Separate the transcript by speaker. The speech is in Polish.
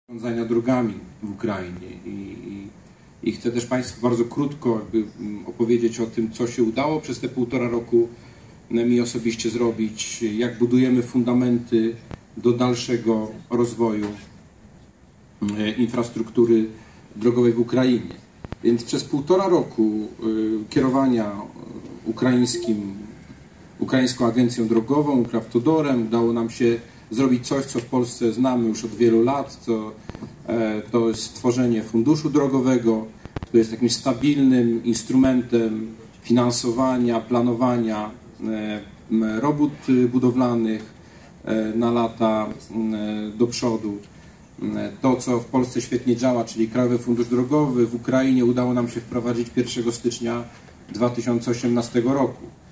Speaker 1: zarządzania drogami w Ukrainie i chcę też Państwu bardzo krótko opowiedzieć o tym, co się udało przez te 1,5 roku mi osobiście zrobić, jak budujemy fundamenty do dalszego rozwoju infrastruktury drogowej w Ukrainie. Więc przez 1,5 roku kierowania Ukraińską Agencją Drogową, Ukrawtodorem, udało nam się zrobić coś, co w Polsce znamy już od wielu lat, to jest stworzenie funduszu drogowego, który jest takim stabilnym instrumentem finansowania, planowania robót budowlanych na lata do przodu. To, co w Polsce świetnie działa, czyli Krajowy Fundusz Drogowy, w Ukrainie udało nam się wprowadzić 1 stycznia 2018 roku.